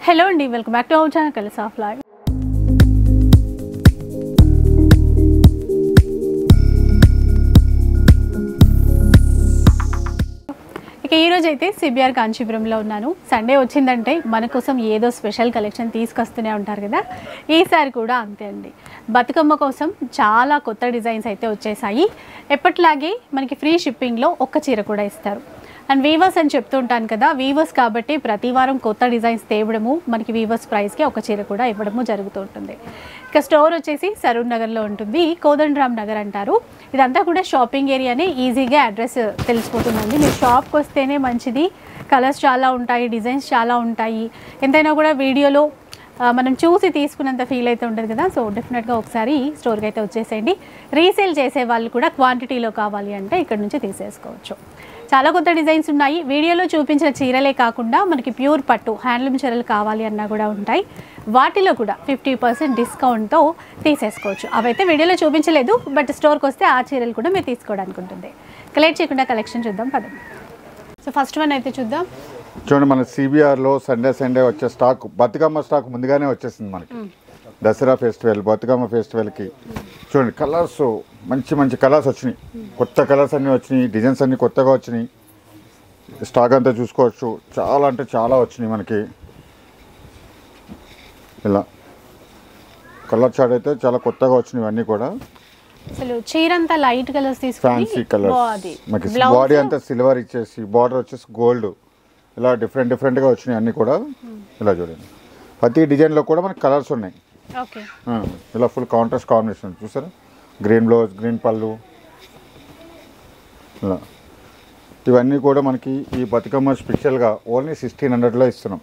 Hello అండి, welcome back to our channel colours of life. ఇక ఈరోజు అయితే సిబిఆర్ కాంచీపురంలో ఉన్నాను. సండే వచ్చిందంటే మన కోసం ఏదో స్పెషల్ కలెక్షన్ తీసుకొస్తూనే ఉంటారు కదా. ఈసారి కూడా అంతే అండి. బతుకమ్మ కోసం చాలా కొత్త డిజైన్స్ అయితే వచ్చేసాయి. ఎప్పటిలాగే మనకి ఫ్రీ షిప్పింగ్లో ఒక్క చీర కూడా ఇస్తారు. అండ్ వీవర్స్ అని చెప్తూ ఉంటాను కదా, వీవర్స్ కాబట్టి ప్రతి వారం కొత్త డిజైన్స్ తేవడము, మనకి వీవర్స్ ప్రైస్కి ఒక చీర కూడా ఇవ్వడము జరుగుతూ ఉంటుంది. ఇక స్టోర్ వచ్చేసి సరూర్ నగర్లో ఉంటుంది, కోదండరామ్ నగర్ అంటారు. ఇదంతా కూడా షాపింగ్ ఏరియానే, ఈజీగా అడ్రస్ తెలిసిపోతుందండి. మీరు షాప్కి వస్తేనే మంచిది. కలర్స్ చాలా ఉంటాయి, డిజైన్స్ చాలా ఉంటాయి. ఎంతైనా కూడా వీడియోలో మనం చూసి తీసుకున్నంత ఫీల్ అయితే ఉంటుంది కదా. సో డెఫినెట్గా ఒకసారి స్టోర్కి అయితే వచ్చేసేయండి. రీసేల్ చేసే వాళ్ళు కూడా క్వాంటిటీలో కావాలి అంటే ఇక్కడ నుంచి తీసేసుకోవచ్చు. చాలా కొత్త డిజైన్స్ ఉన్నాయి. వీడియోలో చూపించిన చీరలే కాకుండా మనకి ప్యూర్ పట్టు హ్యాండ్లూమ్ చీరలు కావాలి అన్నా కూడా ఉంటాయి. వాటిలో కూడా 50% డిస్కౌంట్తో తీసేసుకోవచ్చు. అవైతే వీడియోలో చూపించలేదు, బట్ స్టోర్కి వస్తే ఆ చీరలు కూడా మీరు తీసుకోవడానికి ఉంటుంది. కలెక్ట్ చేయకుండా కలెక్షన్ చూద్దాం పదండి. సో ఫస్ట్ వన్ అయితే చూద్దాం. చూడండి, మన సిబిఆర్లో సండే వచ్చే స్టాక్, బతుకమ్మ స్టాక్ ముందుగానే వచ్చేసింది మనకి. దసరా ఫెస్టివల్, బతుకమ్మ ఫెస్టివల్కి చూడండి కలర్స్, మంచి కలర్స్ వచ్చినాయి. కొత్త కలర్స్ అన్నీ వచ్చినాయి, డిజైన్స్ అన్నీ కొత్తగా వచ్చినాయి. స్టాక్ అంతా చూసుకోవచ్చు. చాలా అంటే చాలా వచ్చినాయి మనకి. ఇలా కలర్ చార్ట్ అయితే చాలా కొత్తగా వచ్చినాయి అన్నీ కూడా. అసలు చీర అంతా లైట్ కలర్స్ తీసుకొని ఫ్యాన్సీ కలర్స్, మనకి బాడీ అంతా సిల్వర్ ఇచ్చేసి బార్డర్ వచ్చేసి గోల్డ్, ఇలా డిఫరెంట్గా వచ్చినాయి అన్నీ కూడా. ఇలా చూడండి, ప్రతి డిజైన్లో కూడా మనకి కలర్స్ ఉన్నాయి. ఇలా ఫుల్ కాంట్రాస్ట్ కాంబినేషన్ చూసారా, గ్రీన్ బ్లౌజ్, గ్రీన్ పళ్ళు. ఇలా ఇవన్నీ కూడా మనకి ఈ బతుకమ్మ స్పెషల్గా ఓన్లీ 1600లో ఇస్తున్నాం.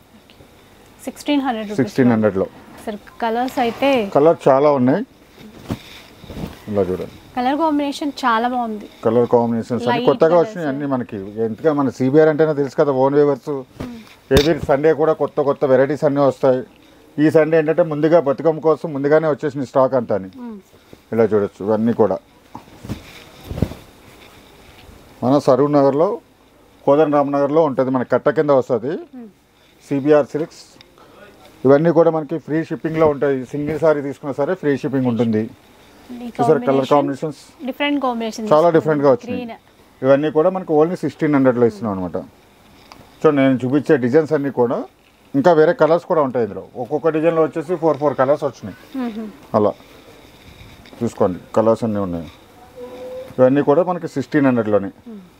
1600లో కలర్స్ అయితే కలర్ చాలా ఉన్నాయి. ఇలా చూడండి, కలర్ కాంబినేషన్ చాలా బాగుంది. కలర్ కాంబినేషన్స్ అన్ని కొత్తగా వచ్చినాయి అన్ని మనకి. ఎంతగా మన సిబిఆర్ అంటేనే తెలుసు కదా, ఓన్ వేవర్స్. ఏది సండే కూడా కొత్త వెరైటీస్ అన్నీ వస్తాయి. ఈ సండే ఏంటంటే ముందుగా బతుకమ్మ కోసం ముందుగానే వచ్చేసిన స్టాక్ అంతా అని. ఇలా చూడొచ్చు, ఇవన్నీ కూడా మన సరూర్ నగర్లో, కోదండరామ్ నగర్లో ఉంటుంది. మన కట్ట కింద వస్తుంది సిబిఆర్ సిల్క్స్. ఇవన్నీ కూడా మనకి ఫ్రీ షిప్పింగ్లో ఉంటాయి. సింగిల్ సారీ తీసుకున్నా సరే ఫ్రీ షిప్పింగ్ ఉంటుంది. చూసారు కలర్ కాంబినేషన్స్, చాలా డిఫరెంట్గా వచ్చినాయి. ఇవన్నీ కూడా మనకి ఓన్లీ 1600లో ఇస్తున్నాం అనమాట. సో నేను చూపించే డిజైన్స్ అన్నీ కూడా ఇంకా వేరే కలర్స్ కూడా ఉంటాయి ఇందులో. ఒక్కొక్క డిజైన్లో వచ్చేసి 4 కలర్స్ వచ్చినాయి. అలా చూసుకోండి, కలర్స్ అన్నీ ఉన్నాయి. ఇవన్నీ కూడా మనకి 1600లోనే.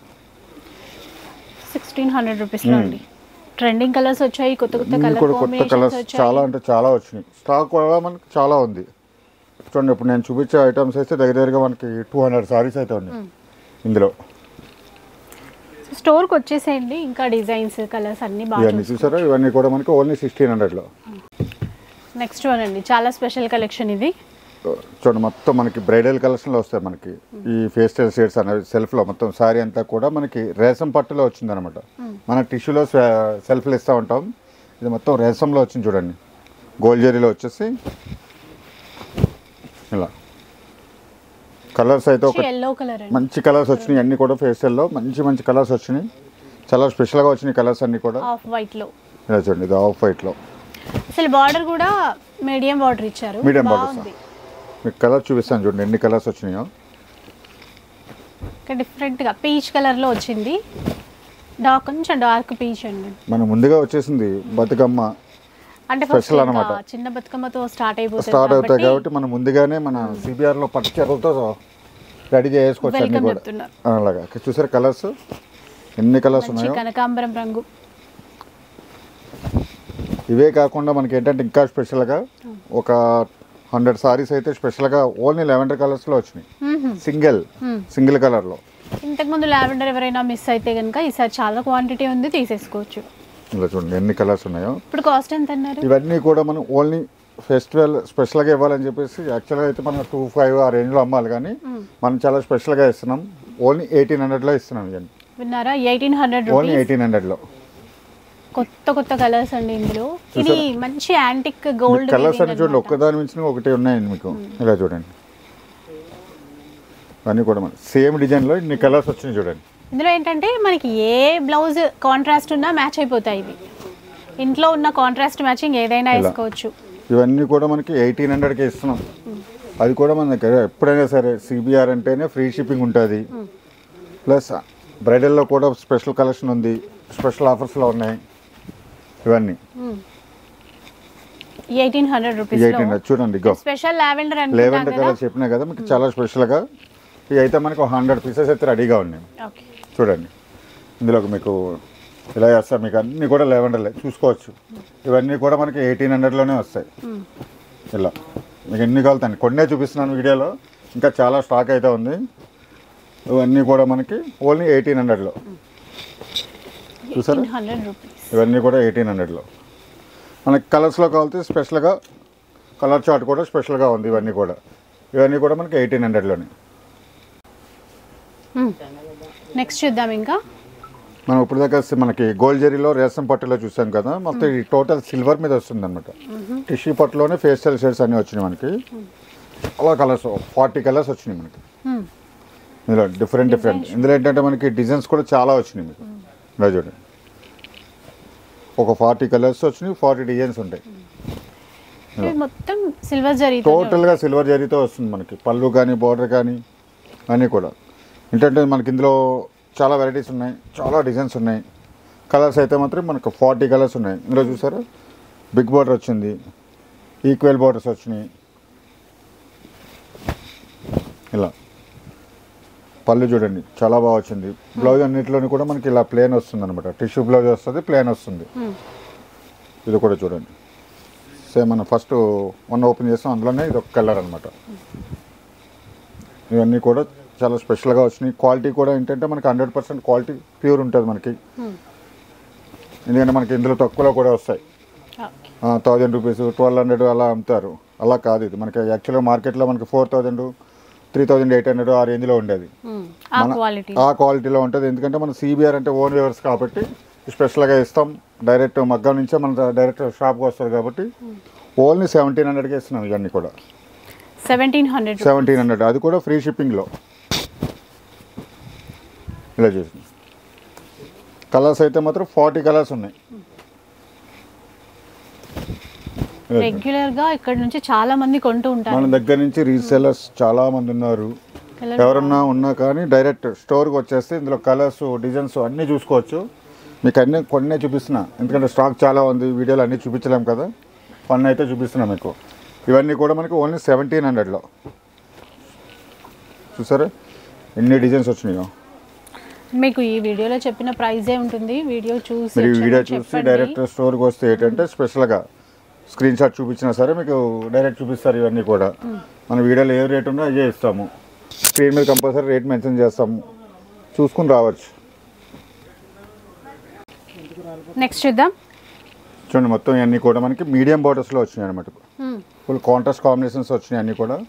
1600 రూపీస్లో అండి. ట్రెండింగ్ కలర్స్ వచ్చాయి, కొత్త కలర్స్ చాలా అంటే చాలా వచ్చినాయి. స్టాక్ కూడా మనకి చాలా ఉంది. చూడండి, ఇప్పుడు నేను చూపించే ఐటమ్స్ అయితే దగ్గరగా మనకి 200 సారీస్ అయితే ఉన్నాయి ఇందులో. స్టోర్కి వచ్చేసేయండి. ఇంకా డిజైన్స్, కలర్స్ అన్ని బాగా చూసారా. ఇవన్నీ కూడా మనకి ఓన్లీ 1600లో. నెక్స్ట్ వన్ అండి, చాలా స్పెషల్ కలెక్షన్ ఇది. చూడండి, మొత్తం మనకి బ్రైడల్ కలెక్షన్లో వస్తాయి మనకి ఈ ఫేస్టల్ షేడ్స్ అనేవి. సెల్ఫ్లో మొత్తం శారీ అంతా కూడా మనకి రేసం పట్టులో వచ్చింది అనమాట. మన టిష్యూలో సెల్ఫ్లు ఇస్తూ ఉంటాం. ఇది మొత్తం రేసంలో వచ్చింది చూడండి. గోల్డ్ జరీలో వచ్చేసి ఇలా కలర్స్ అయితే ఒక మంచి కలర్స్ వచ్చినాయి. అన్నీ కూడా ఫేషియల్లో మంచి కలర్స్ వచ్చినాయి. చాలా స్పెషల్గా వచ్చినాయి కలర్స్ అన్నీ కూడా. ఆఫ్ వైట్లో ఇలా చూడండి, ఇది ఆఫ్ వైట్లో. అసలు బార్డర్ కూడా మీడియం బార్డర్ ఇచ్చారు. Medium border. మీకు కలర్ చూపిస్తాను చూడండి ఎన్ని కలర్స్ వచ్చినాయో. డిఫరెంట్గా పీచ్ కలర్లో వచ్చింది. కొంచెం డార్క్ పీచ్ అండి. మనం ముందుగా వచ్చేసింది బతుకమ్మ అంటే స్పెషల్ అనమాట. చిన్న బతుకమ్మతో స్టార్ట్ అవుతాయి కాబట్టి మనం ముందుగానే మన సిబిఆర్లో పట్టు చీరలతో రెడీ చేసుకోవచ్చు అన్ని కూడా. అలాగా చూసారు కలర్స్, ఎన్ని కలర్స్ ఉన్నాయో. కనకాంబరం రంగు. ఇవే కాకుండా మనకి ఏంటంటే ఇంకా స్పెషల్గా ఒక 100 సారీస్ అయితే స్పెషల్గా ఓన్లీ లావెండర్ కలర్స్లో వచ్చినాయి. సింగిల్ కలర్లో. ఇంతకుముందు లావెండర్ ఎవరైనా మిస్ అయితే కనుక ఈసారి చాలా క్వాంటిటీ ఉంది, తీసేసుకోవచ్చు. ఇలా చూడండి ఎన్ని కలర్స్ ఉన్నాయో. ఇప్పుడు కాస్ట్ ఎంత అన్నారు? ఇవన్నీ కూడా మనం ఓన్లీ ఫెస్టివల్ స్పెషల్గా ఇవ్వాలని చెప్పేసి యాక్చువల్గా అయితే మనం 25 ఆ రేంజ్లో అమ్మాలి, కానీ మనం చాలా స్పెషల్గా ఇస్తున్నాం. ఓన్లీ 1800లో ఇస్తున్నాం. ఇవన్నీ విన్నారా, 1800 ఓన్లీ 1800లో. కొత్త కలర్స్ అండి ఇందులో. ఇది మంచి యాంటిక్ గోల్డ్ కలర్స్ అని చూడండి, ఒక్కదాని మించిన ఒకటి ఉన్నాయండి మీకు. ఇలా చూడండి, అన్నీ కూడా మన సేమ్ డిజైన్లో ఇన్ని కలర్స్ వచ్చినాయి చూడండి. ఇందులో ఏంటంటే మనకి ఏ బ్లౌజ్ కాంట్రాస్ట్ ఉన్నా మ్యాచ్ అయిపోతాయి. ఇవి ఇంట్లో ఉన్న కాంట్రాస్ట్ మ్యాచింగ్ ఏదైనా వేసుకోవచ్చు. ఇవన్నీ కూడా మనకి 1800కి ఇస్తున్నాం. అది కూడా మన దగ్గర ఎప్పుడైనా సరే సిబిఆర్ అంటేనే ఫ్రీ షిప్పింగ్ ఉంటుంది. ప్లస్ బ్రైడల్లో కూడా స్పెషల్ కలెక్షన్ ఉంది, స్పెషల్ ఆఫర్స్లో ఉన్నాయి ఇవన్నీ. 1800 రూపీస్ 1800 చూడండి, ఇగో స్పెషల్ లావెండర్ లెవెండర్ కలర్ చెప్పినా కదా మీకు, చాలా స్పెషల్గా. ఇవి అయితే మనకు 100 పీసెస్ అయితే రెడీగా ఉన్నాయి. ఓకే, చూడండి ఇందులోకి మీకు ఇలా చేస్తారు, మీకు అన్నీ కూడా లెవెండర్లే చూసుకోవచ్చు. ఇవన్నీ కూడా మనకి 1800లోనే వస్తాయి. ఇలా మీకు ఎన్ని కావాలండి, కొన్నే చూపిస్తున్నాను వీడియోలో, ఇంకా చాలా స్టాక్ అయితే ఉంది. ఇవన్నీ కూడా మనకి ఓన్లీ 1800లో చూసారా. 1800 రూపీస్ ఇవన్నీ కూడా 1800లో. మనకి కలర్స్లో కావాల్సి స్పెషల్గా కలర్ చార్ట్ కూడా స్పెషల్గా ఉంది. ఇవన్నీ కూడా మనకి 1800లోనే. నెక్స్ట్ చూద్దాం. ఇంకా మనం ఇప్పుడు దాకా మనకి గోల్డ్ జరీలో రేసం పట్టులో చూసాం కదా, మొత్తం ఈ టోటల్ సిల్వర్ మీద వస్తుంది అనమాట. టిష్యూ పట్టులోనే ఫేషియల్ షేడ్స్ అన్నీ వచ్చినాయి మనకి. అలా కలర్స్ 40 కలర్స్ వచ్చినాయి మనకి ఇందులో, డిఫరెంట్. ఇందులో ఏంటంటే మనకి డిజైన్స్ కూడా చాలా వచ్చినాయి మీకు. ఇలా చూడండి, ఒక 40 కలర్స్ వచ్చినాయి, 40 డిజైన్స్ ఉంటాయి. మొత్తం సిల్వర్ జరీ, టోటల్గా సిల్వర్ జరీతో వస్తుంది మనకి. పళ్ళు కానీ బార్డర్ కానీ అన్నీ కూడా. ఏంటంటే మనకి ఇందులో చాలా వెరైటీస్ ఉన్నాయి, చాలా డిజైన్స్ ఉన్నాయి. కలర్స్ అయితే మాత్రం మనకు 40 కలర్స్ ఉన్నాయి. ఇందులో చూసారా, బిగ్ బార్డర్ వచ్చింది, ఈక్వల్ బార్డర్స్ వచ్చినాయి. ఇలా పళ్ళు చూడండి చాలా బాగా వచ్చింది. బ్లౌజ్ అన్నింటిలోని కూడా మనకి ఇలా ప్లేన్ వస్తుంది అనమాట. టిష్యూ బ్లౌజ్ వస్తుంది, ప్లేన్ వస్తుంది. ఇది కూడా చూడండి సేమ్. మనం ఫస్ట్ వన్ ఓపెన్ చేస్తాం, అందులోనే ఇది ఒక కలర్ అనమాట. ఇవన్నీ కూడా చాలా స్పెషల్గా వచ్చినాయి. క్వాలిటీ కూడా ఏంటంటే మనకి 100% క్వాలిటీ ప్యూర్ ఉంటుంది మనకి. ఎందుకంటే మనకి ఇందులో తక్కువలో కూడా వస్తాయి. 1000 రూపీస్ 1200 అలా అమ్ముతారు. అలా కాదు, ఇది మనకి యాక్చువల్గా మార్కెట్లో మనకి 4000 3800 ఆ రేంజ్లో ఉండేది. ఆ క్వాలిటీలో ఉంటుంది. ఎందుకంటే మన సిబిఆర్ అంటే ఓన్ వ్యూవర్స్ కాబట్టి స్పెషల్గా ఇస్తాం. డైరెక్ట్ మగ్గం నుంచే మన డైరెక్ట్ షాప్కి వస్తారు కాబట్టి ఓన్లీ 1700కి ఇస్తున్నాం. ఇవన్నీ కూడా 1700, అది కూడా ఫ్రీ షిప్పింగ్లో. ఇలా చూసి కలర్స్ అయితే మాత్రం 40 కలర్స్ ఉన్నాయి. రెగ్యులర్ గా ఇక్కడ నుంచి చాలా మంది కొంటూ ఉంటారు. మన దగ్గర నుంచి రీసెలర్స్ చాలా మంది ఉన్నారు. ఎవరన్నా ఉన్నా కానీ డైరెక్ట్ స్టోర్కి వచ్చేస్తే ఇందులో కలర్స్ డిజైన్స్ అన్నీ చూసుకోవచ్చు. మీకు అన్నీ కొన్నే చూపిస్తున్నా, ఎందుకంటే స్టాక్ చాలా ఉంది. వీడియోలో అన్నీ చూపించలేము కదా, కొన్ని అయితే చూపిస్తున్నా మీకు. ఇవన్నీ కూడా మనకి ఓన్లీ 1700లో. చూసారా ఎన్ని డిజైన్స్ వచ్చినాయో. మీకు ఈ వీడియోలో చెప్పిన ప్రైజే ఉంటుంది. వీడియో చూసి డైరెక్ట్ స్టోర్కి వస్తే ఏంటంటే స్పెషల్గా స్క్రీన్ షాట్ చూపించినా సరే మీకు డైరెక్ట్ చూపిస్తారు. ఇవన్నీ కూడా మన వీడియోలో ఏ రేట్ ఉందో అదే ఇస్తాము. స్క్రీన్ మీద కంపల్సరీ రేట్ మెన్షన్ చేస్తాము, చూసుకుని రావచ్చు. నెక్స్ట్ చూద్దాం. చూడండి మొత్తం ఇవన్నీ కూడా మనకి మీడియం బార్డర్స్లో వచ్చినాయి అనమాట. ఫుల్ కాంట్రాస్ట్ కాంబినేషన్స్ వచ్చినాయి అన్నీ కూడా.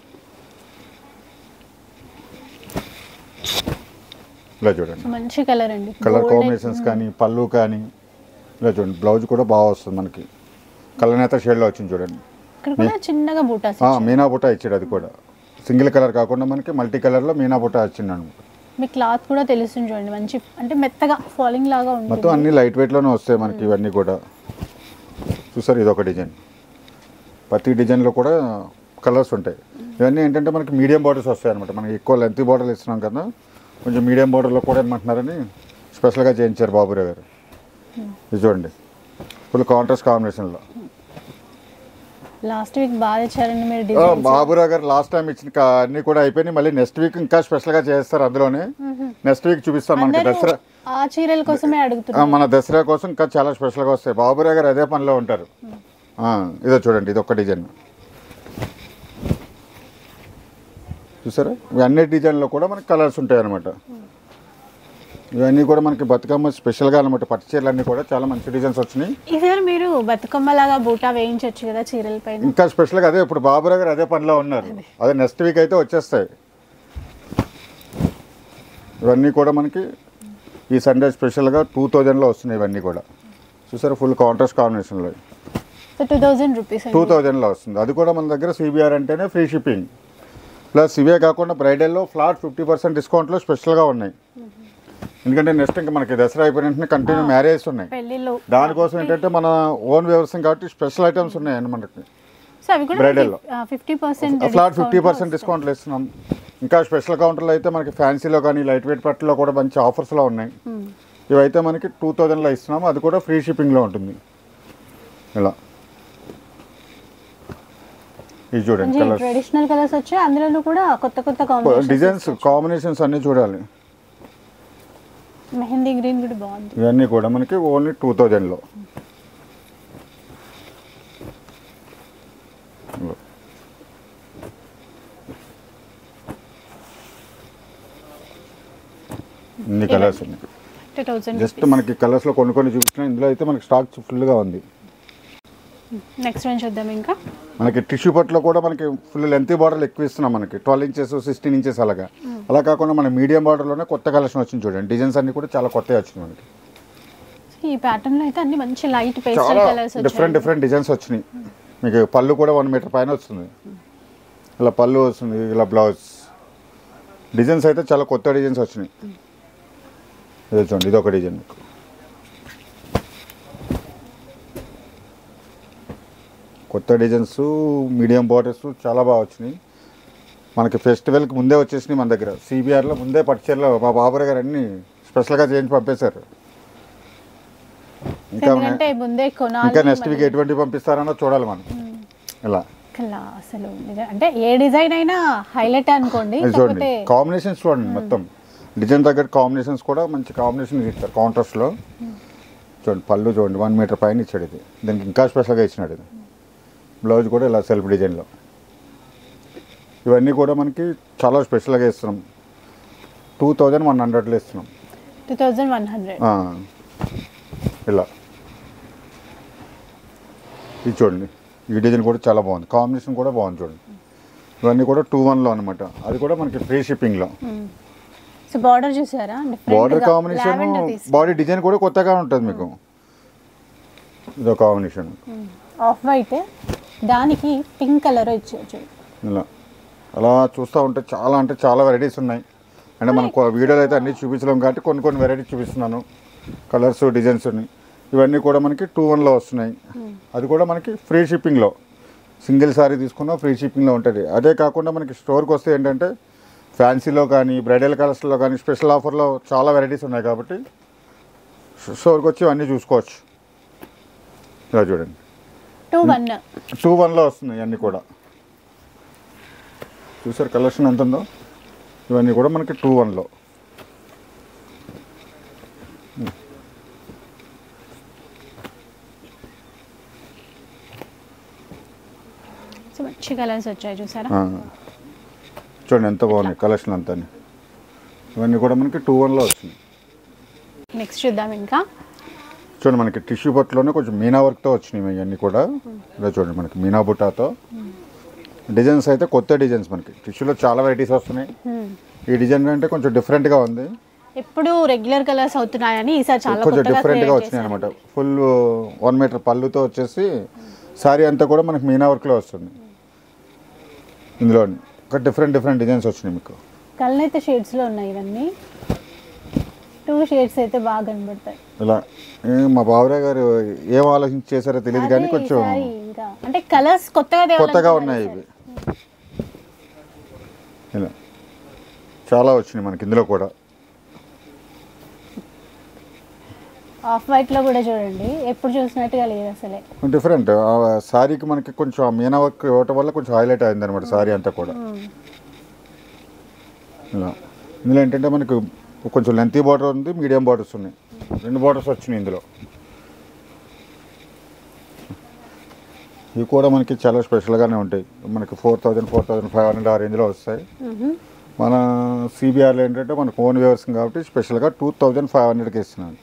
ఇలా చూడండి మంచి కలర్ అండి, కలర్ కాంబినేషన్స్ కానీ పళ్ళు కానీ. ఇలా చూడండి బ్లౌజ్ కూడా బాగా వస్తుంది మనకి. కలనేత షేడ్లో వచ్చింది చూడండి. చిన్నగా బూటా, మీనా బూటా ఇచ్చాడు. అది కూడా సింగిల్ కలర్ కాకుండా మనకి మల్టీ కలర్లో మీనా బూటా వచ్చింది అనమాట. మీ క్లాత్ కూడా తెలుస్తుంది చూడండి, మంచి అంటే మెత్తగా ఫాలింగ్ లాగా ఉంటుంది. మొత్తం అన్ని లైట్ వెయిట్లోనే వస్తాయి మనకి ఇవన్నీ కూడా. చూసారు ఇది ఒక డిజైన్, ప్రతి డిజైన్లో కూడా కలర్స్ ఉంటాయి. ఇవన్నీ ఏంటంటే మనకి మీడియం బార్డర్స్ వస్తాయి అనమాట. మనకి ఎక్కువ లెంత్ బార్డర్లు ఇస్తున్నాం కదా, కొంచెం మీడియం బార్డర్లో కూడా ఏమంటున్నారని స్పెషల్గా చేయించారు బాబురావు గారు. ఇది చూడండి ఫుల్ కాంట్రాస్ట్ కాంబినేషన్లో. లాస్ట్ వీక్ బాగా ఇచ్చారండి మీరు. బాబురావు గారు లాస్ట్ టైం ఇచ్చిన అన్ని కూడా అయిపోయినాయి. మళ్ళీ నెక్స్ట్ వీక్ ఇంకా స్పెషల్గా చేస్తారు. అందులోనే నెక్స్ట్ వీక్ చూపిస్తాం. మనకి దసరా ఆ చీరల కోసమే అడుగుతున్నారు. మన దసరా కోసం ఇంకా చాలా స్పెషల్గా వస్తాయి. బాబురావు గారు అదే పనిలో ఉంటారు. ఇదో చూడండి, ఇది ఒక డిజైన్ చూసారా. అన్ని డిజైన్లో కూడా మనకి కలర్స్ ఉంటాయి అనమాట. ఇవన్నీ కూడా మనకి బతుకమ్మ స్పెషల్గా అనమాట. పట్టు చీరలు అన్నీ కూడా చాలా మంచి డిజైన్స్ వచ్చినాయి. ఈసారి మీరు బతుకమ్మ లాగా బూటా వేయించవచ్చు కదా చీరల పైన. ఇంకా స్పెషల్గా అదే ఇప్పుడు బాబురావు గారు అదే పనిలో ఉన్నారు. అదే నెక్స్ట్ వీక్ అయితే వచ్చేస్తాయి. ఇవన్నీ కూడా మనకి ఈ సండే స్పెషల్గా 2000లో వస్తున్నాయి. ఇవన్నీ కూడా చూసారా ఫుల్ కాంట్రాస్ట్ కాంబినేషన్లో. 2000 రూపీస్ 2000లో వస్తుంది. అది కూడా మన దగ్గర సిబిఆర్ అంటేనే ఫ్రీ షిప్పింగ్. ప్లస్ ఇవే కాకుండా బ్రైడల్లో ఫ్లాట్ 50% డిస్కౌంట్లో స్పెషల్గా ఉన్నాయి. ఎందుకంటే నెక్స్ట్ ఇంకా మనకి దసరా అయిపోయిన వెంటనే కంటిన్యూ మ్యారేజ్ ఉన్నాయి. పెళ్ళిళ్ళు దానికోసం ఏంటంటే మన ఓన్ వ్యవసాయం కాబట్టి స్పెషల్ ఐటమ్స్ ఉన్నాయండి మనకి. సో అవి కూడా బ్రైడల్లో 50% ఫ్లాట్ 50% డిస్కౌంట్లు ఇస్తున్నాం. ఇంకా స్పెషల్ కౌంటర్లో అయితే మనకి ఫ్యాన్సీలో కానీ లైట్ వెయిట్ పట్టులో కూడా మంచి ఆఫర్స్లో ఉన్నాయి. ఇవైతే మనకి 2000లో ఇస్తున్నాము, అది కూడా ఫ్రీ షిప్పింగ్లో ఉంటుంది. ఇలా ఇది చూడండి కలర్స్, ట్రెడిషనల్ కలర్స్ వచ్చాయి, అందులో కూడా కొత్త కొత్త డిజైన్స్ కాంబినేషన్స్ అన్నీ చూడాలి. మెహందీ గ్రీన్ కూడా బాగుంది. ఇవన్నీ కూడా మనకి ఓన్లీ 2000లో. ఇన్ని కలర్స్ ఉన్నాయి. జస్ట్ మనకి కలర్స్లో కొన్ని కొన్ని చూపించిన, ఇందులో అయితే మనకి స్టాక్ ఫుల్గా ఉంది. నెక్స్ట్ వన్ చూద్దాం. ఇంకా మనకి టిష్యూ పట్టులో కూడా మనకి ఫుల్ లెంత్ బార్డర్లు ఎక్కువ ఇస్తున్నాం. మనకి 12 ఇంచెస్ 16 ఇంచెస్ అలాగా. అలా కాకుండా మన మీడియం బార్డర్లోనే కొత్త కలెక్షన్ వచ్చింది చూడండి. డిజైన్స్ అన్ని కూడా చాలా కొత్తగా వచ్చినాయి మనకి. ఈ ప్యాటర్న్ లో అయితే అన్ని మంచి లైట్ పేస్టల్ చాలా కలర్స్ డిఫరెంట్ డిజైన్స్ వచ్చినాయి. మీకు పళ్ళు కూడా 1 మీటర్ పైన వస్తుంది. ఇలా పళ్ళు వస్తుంది, ఇలా బ్లౌజ్ డిజైన్స్ అయితే చాలా కొత్త డిజైన్స్ వచ్చినాయి. ఇది చూడండి, ఇది ఒక డిజైన్ మీకు. కొత్త డిజైన్స్ మీడియం బార్డర్స్ చాలా బాగా వచ్చినాయి. మనకి ఫెస్టివల్కి ముందే వచ్చేసినాయి మన దగ్గర. సిబిఆర్లో ముందే పట్టుచీరలో మా బాబురావు గారు అన్ని స్పెషల్గా చేయించి పంపేశారు. ఇంకా నెక్స్ట్ వీక్ ఎటువంటి పంపిస్తారన్నో చూడాలి మనం. ఇలా అసలు అంటే ఏ డిజైన్ అయినా హైలైట్ అనుకోండి. చూడండి కాంబినేషన్స్ చూడండి, మొత్తం డిజైన్ తగ్గట్టు కాంబినేషన్స్ కూడా మంచి కాంబినేషన్ ఇచ్చారు కాంట్రాస్ట్లో. చూడండి పళ్ళు చూడండి 1 మీటర్ పైన ఇచ్చాడు. ఇది దీనికి ఇంకా స్పెషల్గా ఇచ్చినాడు. ఇది బ్లౌజ్ కూడా ఇలా సెల్ఫ్ డిజైన్లో. ఇవన్నీ కూడా మనకి చాలా స్పెషల్గా ఇస్తున్నాం. 2100లో ఇస్తున్నాం. 2100 ఇలా ఇది చూడండి, ఈ డిజైన్ కూడా చాలా బాగుంది, కాంబినేషన్ కూడా బాగుంది చూడండి. ఇవన్నీ కూడా 2-1లో అనమాట. అది కూడా మనకి ఫ్రీ షిప్పింగ్లో. సో బార్డర్ చూసారా, బార్డర్ కాంబినేషన్, బాడీ డిజైన్ కూడా కొత్తగా ఉంటుంది మీకు. ఇదో కాంబినేషన్ ఆఫ్ వైట్, దానికి పింక్ కలర్ ఇచ్చారు. ఇలా అలా చూస్తూ ఉంటే చాలా వెరైటీస్ ఉన్నాయి. అంటే మనం వీడియోలో అయితే అన్నీ చూపించలేం కాబట్టి కొన్ని వెరైటీస్ చూపిస్తున్నాను. కలర్స్ డిజైన్స్ ఉన్నాయి. ఇవన్నీ కూడా మనకి 2-1లో వస్తున్నాయి. అది కూడా మనకి ఫ్రీ షిప్పింగ్లో. సింగిల్ సారీ తీసుకున్నా ఫ్రీ షిప్పింగ్లో ఉంటుంది. అదే కాకుండా మనకి స్టోర్కి వస్తే ఏంటంటే ఫ్యాన్సీలో కానీ బ్రైడల్ కలర్స్లో కానీ స్పెషల్ ఆఫర్లో చాలా వెరైటీస్ ఉన్నాయి కాబట్టి స్టోర్కి వచ్చి అన్నీ చూసుకోవచ్చు. ఇలా చూడండి 2-1లో వస్తున్నాయి అన్నీ కూడా. చూసారు కలెక్షన్ ఎంత ఉందో. ఇవన్నీ కూడా మనకి 2-1లో. మంచి కలర్స్ వచ్చాయి చూసారా. చూడండి ఎంత బాగున్నాయి కలెక్షన్ అంతా. ఇవన్నీ కూడా మనకి 2-1లో వచ్చినాయి. నెక్స్ట్ చూద్దాం. ఇంకా చూడండి మనకి టిష్యూ పట్టులోనే కొంచెం మీనా వర్క్తో వచ్చినాయి ఇవన్నీ కూడా. ఇలా చూడండి మనకి మీనా బుట్టాతో డిజైన్స్ అయితే కొత్త డిజైన్స్. మనకి టిష్యూలో చాలా వెరైటీస్ వస్తున్నాయి. ఈ డిజైన్ అంటే కొంచెం డిఫరెంట్గా ఉంది. ఎప్పుడు రెగ్యులర్ కలర్స్ అవుతున్నాయని ఈసారి చాలా కొంచెం డిఫరెంట్గా వచ్చినాయి అనమాట. ఫుల్ 1 మీటర్ పళ్ళుతో వచ్చేసి సారీ అంతా కూడా మనకి మీనా వర్క్లో వస్తుంది. ఇందులో ఒక డిఫరెంట్ డిజైన్స్ వచ్చినాయి మీకు. కలర్ అయితే షేడ్స్లో ఉన్నాయి. ఇవన్నీ 2 షేడ్స్ అయితే బాగా కనబడతాయి. ఇలా మా బావరావు గారు ఏం ఆలోచించి చేశారో తెలియదు కానీ కొంచెం ఇంకా అంటే కలర్స్ కొత్తగా ఉన్నాయి ఇవి. ఇలా చాలా వచ్చినాయి మనకి ఇందులో కూడా. ఆఫ్ వైట్ లో కూడా చూడండి, ఎప్పుడు చూసినట్టుగా లేదు అసలే. డిఫరెంట్ సారీకి మనకి కొంచెం మీనా వర్క్ ఇవ్వటం వల్ల కొంచెం హైలైట్ అయింది అనమాట సారీ అంతా కూడా. ఇలా ఇందులో ఏంటంటే మనకి కొంచెం లెంతీ బార్డర్ ఉంది, మీడియం బార్డర్స్ ఉన్నాయి. 2 బార్డర్స్ వచ్చినాయి ఇందులో. ఇవి కూడా మనకి చాలా స్పెషల్గానే ఉంటాయి. మనకి 4000-4500 ఆ రేంజ్లో వస్తాయి. మన సిబిఆర్లో ఏంటంటే మనకు ఓన్ వ్యవసాయం కాబట్టి స్పెషల్గా 2500కి ఇస్తున్నాను.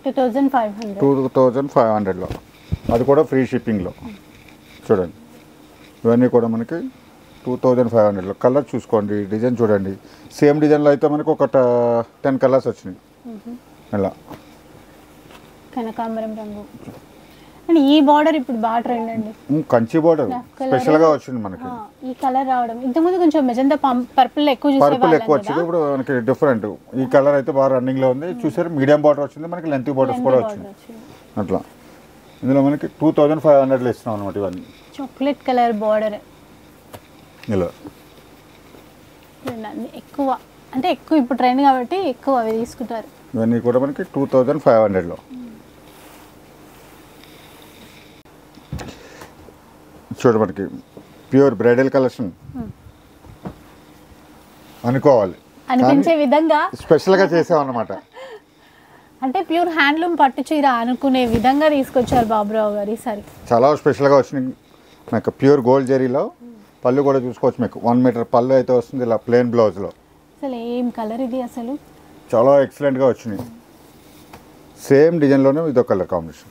2500లో అది కూడా ఫ్రీ షిప్పింగ్లో. చూడండి ఇవన్నీ కూడా మనకి 2500లో. కలర్ చూసుకోండి, డిజైన్ చూడండి. సేమ్ డిజైన్లో అయితే మనకు ఒక 10 కలర్స్ వచ్చినాయి. ఇలా కనకాంబరం రంగు అండ్ ఈ బార్డర్ ఇప్పుడు బాగా ట్రెండ్ అండి. కంచి బార్డర్ స్పెషల్ గా వచ్చింది మనకి. ఈ కలర్ రావడం ఇంతకుముందు కొంచెం మెజంతా పర్పుల్ ఎక్కువ పర్పుల్ ఎక్కువ వచ్చింది, ఇప్పుడు మనకి డిఫరెంట్. ఈ కలర్ అయితే బాగా రన్నింగ్ లో ఉంది. చూసారు మీడియం బార్డర్ వచ్చింది, మనకి లెంత్ బార్డర్స్ కూడా వచ్చింది అట్లా. ఇందులో మనకి 2500 ఇస్తున్నాం అనమాట. ఇవన్నీ చాక్లెట్ కలర్ బార్డర్ ఇలా ఎక్కువ, అంటే ఎక్కువ ఇప్పుడు ట్రెండ్ కాబట్టి ఎక్కువ అవి తీసుకుంటారు. ఇవన్నీ కూడా మనకి 2500లో. చూడు మనకి ప్యూర్ బ్రైడల్ కలెక్షన్ అనుకోవాలి, అనిపించే విధంగా స్పెషల్గా చేసామన్నమాట. అంటే ప్యూర్ హ్యాండ్లూమ్ పట్టు చీర అనుకునే విధంగా తీసుకొచ్చారు బాబురావు గారు ఈసారి. చాలా స్పెషల్గా వచ్చినాయి. మీకు ప్యూర్ గోల్డ్ జరీలో పళ్ళు కూడా చూసుకోవచ్చు. మీకు 1 మీటర్ పళ్ళు అయితే వస్తుంది ఇలా ప్లెయిన్ బ్లౌజ్లో. అసలు ఏం కలర్ ఇది, అసలు చాలా ఎక్సలెంట్గా వచ్చినాయి. సేమ్ డిజైన్లోనే ఇదో కలర్ కాంబినేషన్.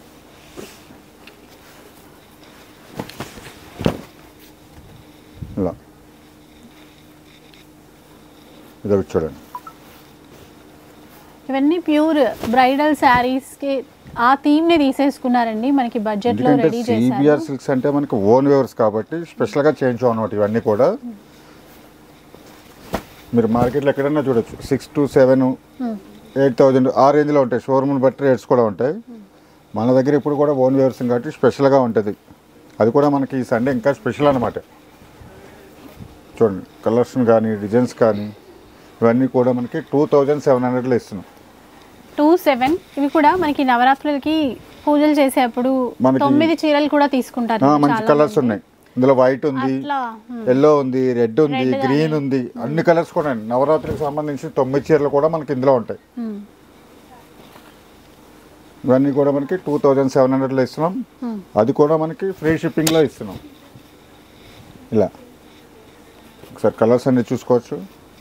ఇలా ఇదొక చూడండి. ఇవన్నీ ప్యూర్ బ్రైడల్ శారీస్కి ఆ థీమ్ని తీసేసుకున్నారండి. మనకి బడ్జెట్లో రెడీ చేశారు. సిబిఆర్ సిల్క్స్ అంటే మనకి ఓన్ వేవర్స్ కాబట్టి స్పెషల్గా చేయించాం అన్నమాట. ఇవన్నీ కూడా మీరు మార్కెట్లో ఎక్కడైనా చూడొచ్చు. 6 to 7, 8000 ఆ రేంజ్లో ఉంటాయి. షోరూమ్ని బట్టి రేట్స్ కూడా ఉంటాయి. మన దగ్గర ఇప్పుడు కూడా ఓన్ వేవర్స్ కాబట్టి స్పెషల్గా ఉంటుంది. అది కూడా మనకి ఈ సండే ఇంకా స్పెషల్ అనమాట. చూడండి కలర్స్ కానీ డిజైన్స్ కానీ ఇవన్నీ కూడా మనకి 2700లో ఇస్తున్నాం. 27. ఇవి కూడా మనకి నవరాత్రులకి పూజలు చేసేప్పుడు 9 చీరలు కూడా తీసుకుంటారు. మంచి కలర్స్ ఉన్నాయి. ఇందులో వైట్ ఉంది, ఎల్లో ఉంది, రెడ్ ఉంది, గ్రీన్ ఉంది, అన్ని కలర్స్ కూడా. నవరాత్రికి సంబంధించి 9 చీరలు కూడా మనకి ఇందులో ఉంటాయి. ఇవన్నీ కూడా మనకి 2700లో ఇస్తున్నాం. అది కూడా మనకి ఫ్రీ షిప్పింగ్లో ఇస్తున్నాం. ఇలా ఒకసారి కలర్స్ అన్ని చూసుకోవచ్చు.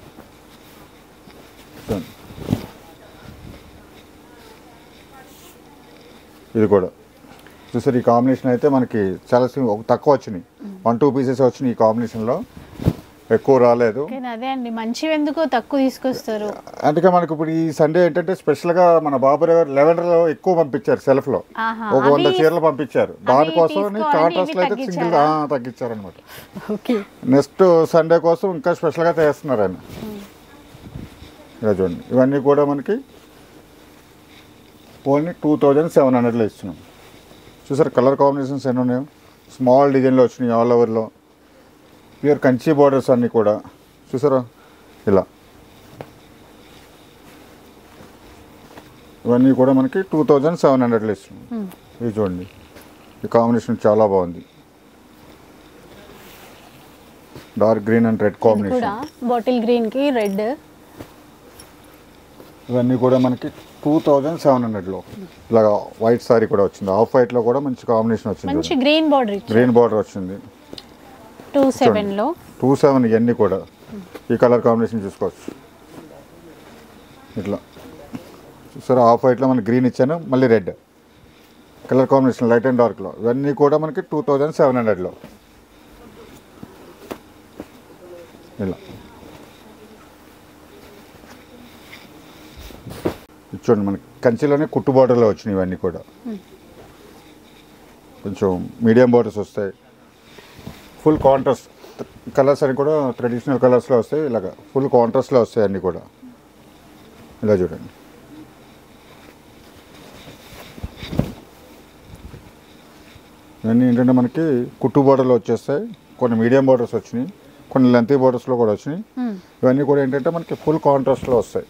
ఇది కూడా చూసారు. ఈ కాంబినేషన్ అయితే మనకి చాలా తక్కువ వచ్చినాయి. 1-2 పీసెస్ వచ్చినాయి ఈ కాంబినేషన్లో, ఎక్కువ రాలేదు. అదే అండి, మంచివి ఎందుకో తక్కువ తీసుకొస్తారు. అందుకే మనకి ఇప్పుడు ఈ సండే ఏంటంటే స్పెషల్గా మన బాబు లెవెండర్లో ఎక్కువ పంపించారు. సెల్ఫ్లో ఒక 100 చీరలు పంపించారు. దానికోసం కాంట్రాస్ట్లో అయితే సింగిల్ తగ్గించారు అనమాట. నెక్స్ట్ సండే కోసం ఇంకా స్పెషల్గా చేస్తున్నారు ఆయన. ఇలా చూడండి. ఇవన్నీ కూడా మనకి ఓన్లీ 2700లో ఇస్తున్నాం. చూసారు కలర్ కాంబినేషన్స్ ఎన్ని ఉన్నాయో. స్మాల్ డిజైన్లో వచ్చినాయి ఆల్ ఓవర్లో. ప్యూర్ కంచి బార్డర్స్ అన్నీ కూడా చూసారా. ఇలా ఇవన్నీ కూడా మనకి 2700లో ఇస్తున్నాం. ఇది చూడండి, ఈ కాంబినేషన్ చాలా బాగుంది. Dark green and red combination. Bottle గ్రీన్కి రెడ్. ఇవన్నీ కూడా మనకి 2700లో. ఇలాగా వైట్ సారీ కూడా వచ్చింది. ఆఫ్ వైట్లో కూడా మంచి కాంబినేషన్ వచ్చింది. మంచి గ్రీన్ బార్డర్, గ్రీన్ బార్డర్ వచ్చింది. 27లో 27 ఇవన్నీ కూడా ఈ కలర్ కాంబినేషన్ చూసుకోవచ్చు. ఇట్లా చూసారా. ఆఫ్ వైట్లో మనకి గ్రీన్ ఇచ్చాను, మళ్ళీ red colour combination light and డార్క్లో. ఇవన్నీ కూడా మనకి 2700లో. ఇలా చూడండి మనకి కంచిలోనే కుట్టు బార్డర్లో వచ్చినాయి. ఇవన్నీ కూడా కొంచెం మీడియం బార్డర్స్ వస్తాయి. ఫుల్ కాంట్రాస్ట్ కలర్స్ అని కూడా ట్రెడిషనల్ కలర్స్లో వస్తాయి. ఇలాగ ఫుల్ కాంట్రాస్ట్లో వస్తాయి అన్నీ కూడా. ఇలా చూడండి. ఇవన్నీ ఏంటంటే మనకి కుట్టు బార్డర్లో వచ్చేస్తాయి. కొన్ని మీడియం బార్డర్స్ వచ్చినాయి, కొన్ని లెంత్ బార్డర్స్లో కూడా వచ్చినాయి. ఇవన్నీ కూడా ఏంటంటే మనకి ఫుల్ కాంట్రాస్ట్లో వస్తాయి.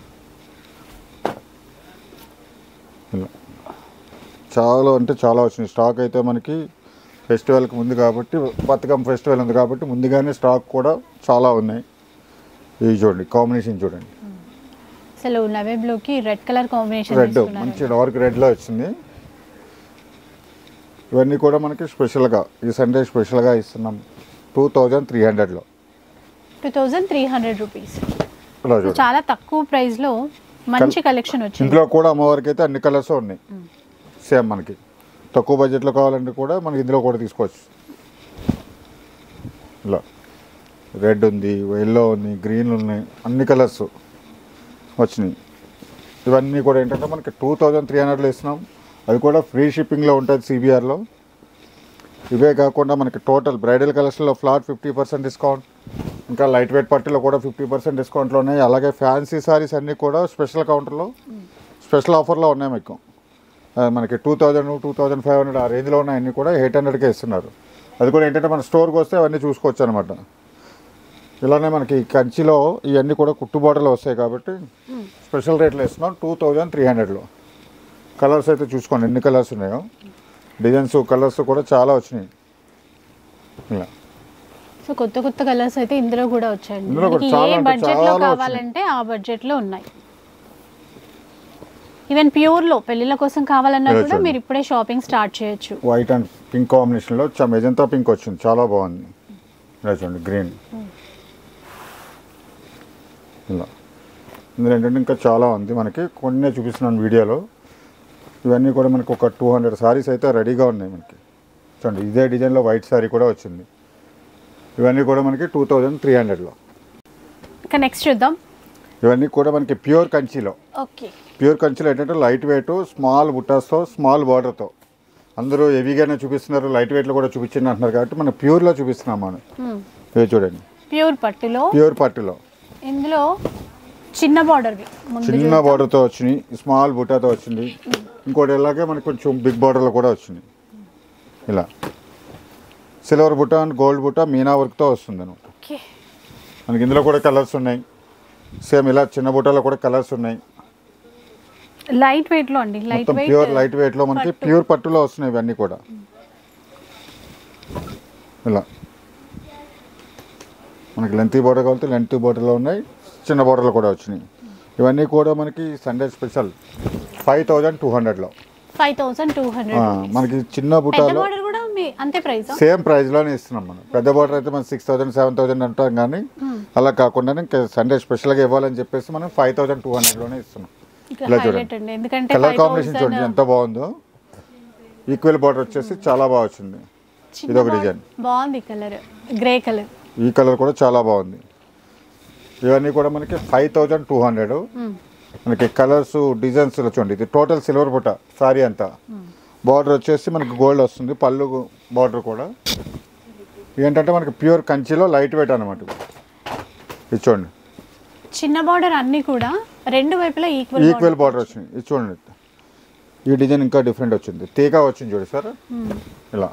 ఇలా చాలా అంటే చాలా వచ్చినాయి. స్టాక్ అయితే మనకి ఫెస్టివల్కి ముందు కాబట్టి, బతుకమ్మ ఫెస్టివల్ ఉంది కాబట్టి ముందుగానే స్టాక్ కూడా చాలా ఉన్నాయి. ఇవి చూడండి కాంబినేషన్ చూడండి. అసలు నవే బ్లూకి రెడ్ కలర్ కాంబినేషన్, రెడ్ మంచి డార్క్ రెడ్లో వచ్చింది. ఇవన్నీ కూడా మనకి స్పెషల్గా ఈ సండే స్పెషల్గా ఇస్తున్నాం 2300లో. 2300 రూపీస్. ఇలా చూడండి, చాలా తక్కువ ప్రైస్లో మంచి కలెక్షన్ వచ్చింది. ఇంట్లో కూడా అమ్మవారికి అయితే అన్ని కలర్స్ ఉన్నాయి. సేమ్ మనకి తక్కువ బడ్జెట్లో కావాలంటే కూడా మనకి ఇందులో కూడా తీసుకోవచ్చు. ఇలా రెడ్ ఉంది, ఎల్లో ఉంది, గ్రీన్ ఉన్నాయి, అన్ని కలర్స్ వచ్చినాయి. ఇవన్నీ కూడా ఏంటంటే మనకి 2300లో ఇస్తున్నాం. అది కూడా ఫ్రీ షిప్పింగ్లో ఉంటుంది సిబిఆర్లో. ఇవే కాకుండా మనకి టోటల్ బ్రైడల్ కలెక్షన్లో ఫ్లాట్ 50% డిస్కౌంట్, ఇంకా లైట్ వెయిట్ పట్టులో కూడా 50% డిస్కౌంట్లో ఉన్నాయి. అలాగే ఫ్యాన్సీ సారీస్ అన్నీ కూడా స్పెషల్ కౌంటర్లో స్పెషల్ ఆఫర్లో ఉన్నాయి మీకు. మనకి 2000, 2500 ఆ రేంజ్లో ఉన్నాయి, అన్నీ కూడా 800కే ఇస్తున్నారు. అది కూడా ఏంటంటే మన స్టోర్కి వస్తే అవన్నీ చూసుకోవచ్చు అనమాట. ఇలానే మనకి కంచిలో ఇవన్నీ కూడా కుట్టు బార్డర్లో వస్తాయి కాబట్టి స్పెషల్ రేట్లో ఇస్తున్నాం 2300లో. కలర్స్ అయితే చూసుకోండి ఎన్ని కలర్స్ ఉన్నాయో, డిజైన్స్ కలర్స్ కూడా చాలా వచ్చినాయి. ఇలా సో కొత్త కొత్త కలర్స్ అయితే ఇందులో కూడా వచ్చాయండి. ఇందులో కూడా మనకి చాలా ఏ అంటే బడ్జెట్లో చాలా కావాలంటే ఆ బడ్జెట్లో ఉన్నాయి. ఈవెన్ ప్యూర్లో పెళ్ళిళ్ళ కోసం కావాలన్నా కూడా చూడండి. మీరు ఇప్పుడే షాపింగ్ స్టార్ట్ చేయొచ్చు. వైట్ అండ్ పింక్ కాంబినేషన్లో మెజంతా పింక్ వచ్చింది, చాలా బాగుంది. ఇలా చూడండి గ్రీన్. ఇలా ఇందులో ఏంటంటే ఇంకా చాలా ఉంది, మనకి కొన్ని చూపిస్తున్నాను వీడియోలో. ఇవన్నీ కూడా మనకు ఒక 200 సారీస్ అయితే రెడీగా ఉన్నాయి మనకి. చూడండి ఇదే డిజైన్లో వైట్ సారీ కూడా వచ్చింది. ఇవన్నీ కూడా మనకి 2300లో. ఇంకా నెక్స్ట్ చూద్దాం. ఇవన్నీ కూడా మనకి ప్యూర్ కంచిలో. ఓకే, ప్యూర్ కంచిలో ఏంటంటే లైట్ వెయిట్, స్మాల్ బుట్టాస్తో, స్మాల్ బార్డర్తో. అందరూ హెవీగానే చూపిస్తున్నారు, లైట్ వెయిట్లో కూడా చూపించింది అంటున్నారు కాబట్టి మనం ప్యూర్లో చూపిస్తున్నాం మనం. ఇవి చూడండి ప్యూర్ పట్టులో, ప్యూర్ పట్టులో ఇందులో చిన్న బార్డర్, చిన్న బార్డర్తో వచ్చినాయి, స్మాల్ బుట్టాతో వచ్చింది. ఇంకోటి ఇలాగే మనకి కొంచెం బిగ్ బార్డర్లో కూడా వచ్చింది. ఇలా సిల్వర్ బుట్ట అండ్ గోల్డ్ బుట్ట మీనా వర్క్తో వస్తుంది అనమాట. ఓకే, మనకి ఇందులో కూడా కలర్స్ ఉన్నాయి. సేమ్ ఇలా చిన్న బుట్టలో కూడా కలర్స్ ఉన్నాయి. లైట్ వెయిట్ లో అండి, లైట్ మొత్తం వెయిట్ ప్యూర్ లైట్ వెయిట్లో మనకి ప్యూర్ పట్టులో వస్తున్నాయి ఇవన్నీ కూడా. ఇలా మనకి లెంతీ బార్డర్ కావాలంటే లెంతీ బార్డర్లో ఉన్నాయి, చిన్న బార్డర్లో కూడా వచ్చినాయి. ఇవన్నీ కూడా మనకి సండే స్పెషల్ 5200లో. 5200. మనకి చిన్న బుట్టాలో బార్డర్ కూడా అంతే ప్రైస్, సేమ్ ప్రైస్లోనే ఇస్తున్నాం మనం. పెద్ద బార్డర్ అయితే మనం 6000, 7000 అంటాం, కానీ అలా కాకుండా ఇంకా సండే స్పెషల్గా ఇవ్వాలని చెప్పేసి మనం 5200లోనే ఇస్తున్నాం. ఇలా చూడండి ఎందుకంటే కలర్ కాంబినేషన్ చూడండి ఎంత బాగుందో. ఈక్వల్ బార్డర్ వచ్చేసి చాలా బాగా వచ్చింది. ఇది ఒక డిజైన్ బాగుంది, కలర్ గ్రే కలర్. ఈ కలర్ కూడా చాలా బాగుంది. ఇవన్నీ కూడా మనకి 5200. మనకి కలర్స్ డిజైన్స్ చూడండి. ఇది టోటల్ సిల్వర్ బుట్ట సారీ అంతా. బార్డర్ వచ్చేసి మనకి గోల్డ్ వస్తుంది, పళ్ళు బార్డర్ కూడా. ఏంటంటే మనకి ప్యూర్ కంచిలో లైట్ వెయిట్ అనమాట. ఇది చూడండి చిన్న బార్డర్ అన్ని కూడా రెండు వైపులా ఈక్వల్ బార్డర్ వచ్చింది. ఇది చూడండి ఈ డిజైన్ ఇంకా డిఫరెంట్ వచ్చింది, తీగ వచ్చింది చూడు సార్. ఇలా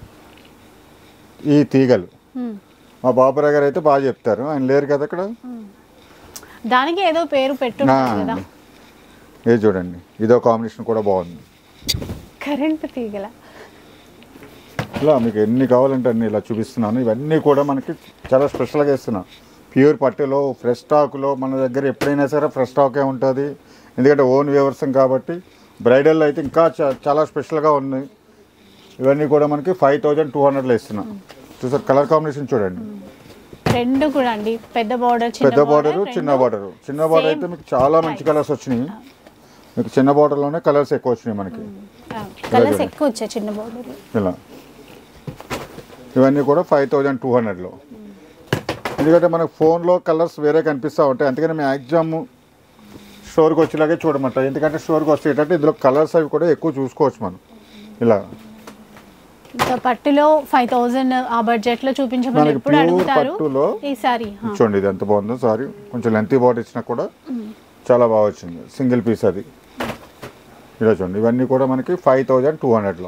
ఈ తీగలు మా బాబురావు గారు అయితే బాగా చెప్తారు, ఆయన లేరు కదా అక్కడ. దానికి ఏదో పేరు పెట్టున్నారు కదా. ఇది చూడండి ఇదో కాంబినేషన్ కూడా బాగుంది, కరెంట్ తీగల. ఇలా మీకు ఎన్ని కావాలంటే అన్ని ఇలా చూపిస్తున్నాను. ఇవన్నీ కూడా మనకి చాలా స్పెషల్గా ఇస్తున్నాను. ప్యూర్ పట్టులో ఫ్రెష్ స్టాక్లో మన దగ్గర ఎప్పుడైనా సరే ఫ్రెష్ స్టాకే ఉంటుంది, ఎందుకంటే ఓన్ వ్యవసాయం కాబట్టి. బ్రైడల్లో అయితే ఇంకా చాలా స్పెషల్గా ఉన్నాయి. ఇవన్నీ కూడా మనకి 5200లో ఇస్తున్నాం. చూసారు కలర్ కాంబినేషన్ చూడండి, రెండు కూడా అండి. పెద్ద బార్డర్, పెద్ద బార్డరు, చిన్న బార్డరు. చిన్న బార్డర్ అయితే మీకు చాలా మంచి కలర్స్ వచ్చినాయి. మీకు చిన్న బార్డర్లోనే కలర్స్ ఎక్కువ వచ్చినాయి మనకి. కలర్స్ ఎక్కువ వచ్చాయి చిన్న బార్డర్. ఇలా ఇవన్నీ కూడా 5200లో. ఎందుకంటే మనకు ఫోన్లో కలర్స్ వేరే కనిపిస్తూ ఉంటాయి, అందుకని మ్యాక్సిమమ్ స్టోర్కి వచ్చేలాగే చూడమంట. ఎందుకంటే స్టోర్కి వచ్చేటట్టు ఇందులో కలర్స్ అవి కూడా ఎక్కువ చూసుకోవచ్చు మనం. ఇలా ఇంకా పట్టులో 5000 ఆ బడ్జెట్ లో చూపించమని ఎప్పుడు అడుగుతారు. పట్టులో ఈసారి చూడండి ఇది ఎంత బాగుందో సారీ. కొంచెం లెంతీ బార్డర్ ఇచ్చినా కూడా చాలా బాగా వచ్చింది, సింగిల్ పీస్ అది. ఇలా చూడండి ఇవన్నీ కూడా మనకి 5200లో.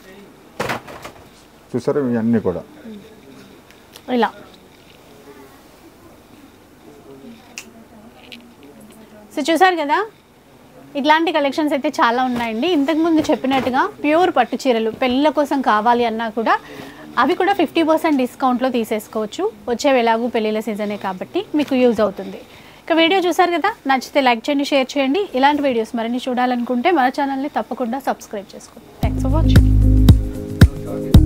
చూసారు ఇవన్నీ కూడా ఇలా. సో చూసారు కదా, ఇట్లాంటి కలెక్షన్స్ అయితే చాలా ఉన్నాయండి. ఇంతకుముందు చెప్పినట్టుగా ప్యూర్ పట్టు చీరలు పెళ్ళిళ్ళ కోసం కావాలి అన్నా కూడా అవి కూడా 50% డిస్కౌంట్లో తీసేసుకోవచ్చు. వచ్చేవి ఎలాగూ పెళ్ళిళ్ళ సీజనే కాబట్టి మీకు యూజ్ అవుతుంది. ఇక వీడియో చూసారు కదా, నచ్చితే లైక్ చేయండి, షేర్ చేయండి. ఇలాంటి వీడియోస్ మరిన్ని చూడాలనుకుంటే మన ఛానల్ని తప్పకుండా సబ్స్క్రైబ్ చేసుకోండి. Thanks for watching.